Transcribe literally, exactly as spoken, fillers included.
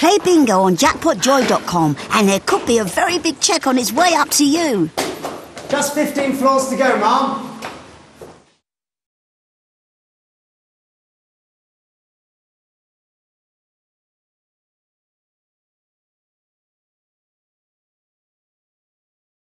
Play bingo on jackpot joy dot com and there could be a very big cheque on its way up to you. Just fifteen floors to go, Mum.